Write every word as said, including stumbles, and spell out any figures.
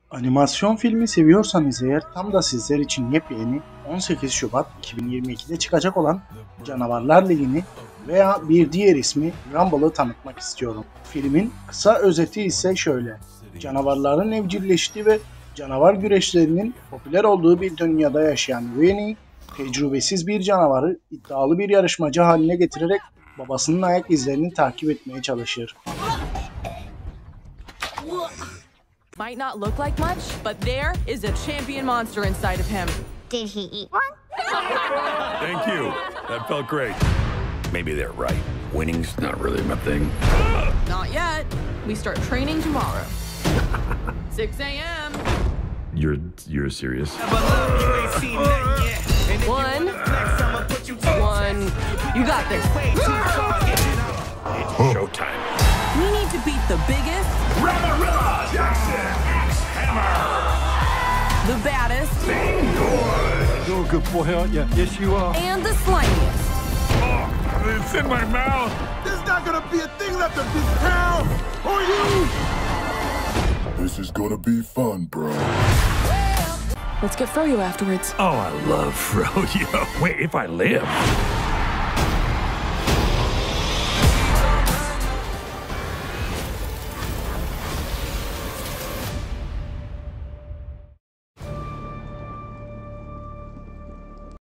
Animasyon filmi seviyorsanız eğer tam da sizler için yepyeni on sekiz Şubat iki bin yirmi ikide çıkacak olan Canavarlar Ligi'ni veya bir diğer ismi Rumble'ı tanıtmak istiyorum. Filmin kısa özeti ise şöyle: canavarların evcilleştiği ve canavar güreşlerinin popüler olduğu bir dünyada yaşayan Winnie, tecrübesiz bir canavarı iddialı bir yarışmacı haline getirerek babasının ayak izlerini takip etmeye çalışır. Might not look like much, but there is a champion monster inside of him. Did he eat one? Thank you. That felt great. Maybe they're right. Winning's not really my thing. Not yet. We start training tomorrow. six a m You're you're serious? One. One. You got this. It's showtime. We need to beat the biggest, Ramarilla Jackson X Hammer. the baddest, You're a good boy, aren't you? Yes, you are. and the slimiest. Oh, it's in my mouth. There's not gonna be a thing left of this town or you! This is gonna be fun, bro. Let's get froyo afterwards. Oh, I love rodeo. Wait, if I live.